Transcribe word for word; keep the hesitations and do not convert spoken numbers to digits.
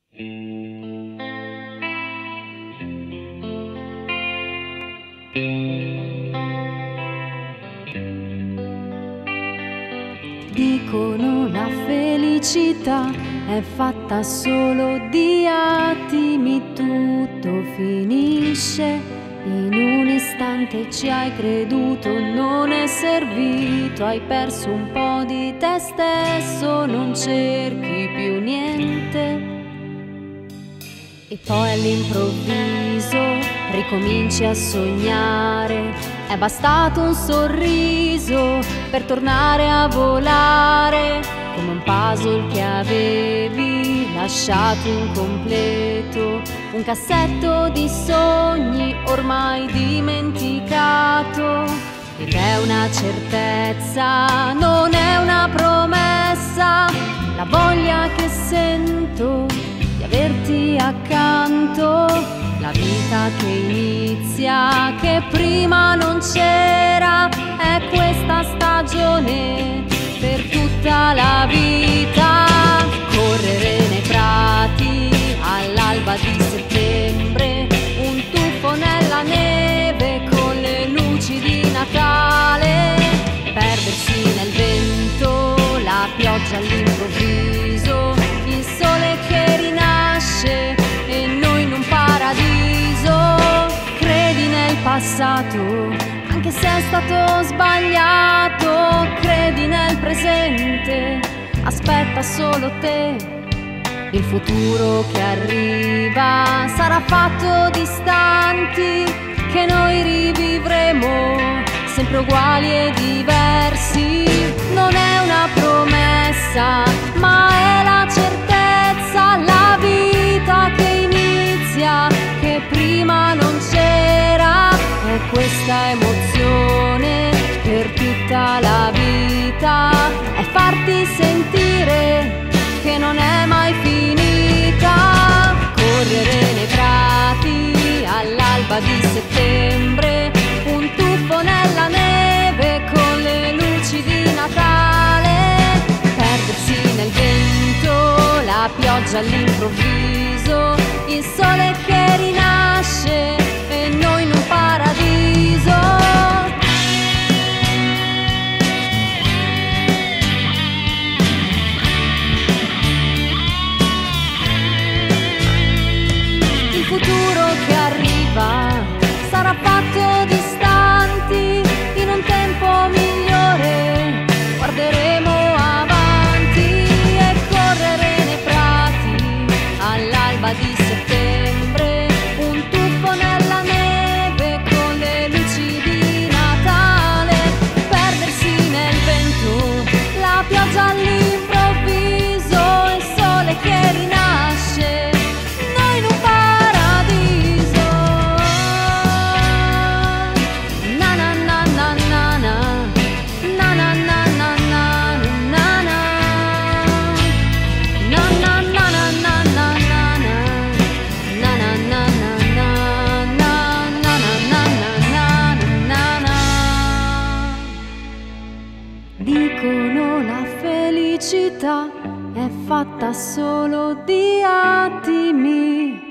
Dicono la felicità è fatta solo di attimi, tutto finisce in un istante. Ci hai creduto, non è servito, hai perso un po' di te stesso, non cerchi più niente. E poi all'improvviso ricominci a sognare, è bastato un sorriso per tornare a volare, come un puzzle che avevi lasciato incompleto, un cassetto di sogni ormai dimenticato. Ed è una certezza, non è una promessa, la voglia che sento di averti accanto, la vita che inizia, che prima non c'era, è questa stagione per tutta la vita. Correre nei prati all'alba di settembre, un tuffo nella neve con le luci di Natale, perdersi nel vento, la pioggia all'improvviso, il sole che rinasce e noi in un paradiso. Credi nel passato, anche se è stato sbagliato, credi nel presente, aspetta solo te. Il futuro che arriva sarà fatto di istanti che noi rivivremo, sempre uguali e diversi. Non è una promessa, ma è la certezza, la vita che inizia, che prima non c'era, è questa emozione per tutta la vita, è farti sentire che non è mai finita. Correre nei prati all'alba di settembre, un tuffo nella neve con le luci di Natale, perdersi nel vento, la pioggia all'improvviso, il sole che rinasce e noi in un paradiso. Il futuro che arriva sarà fatto di istanti, in un tempo migliore guarderemo avanti. E correre nei prati all'alba di settembre, un tuffo nella neve con le luci di Natale, perdersi nel vento, la pioggia all'improvviso, il sole che rinasce, noi in un paradiso. Na na na na na na, na na na na na na na, na na na na na na na, na na na na na na, na na na. Dicono la felicità è fatta solo di attimi.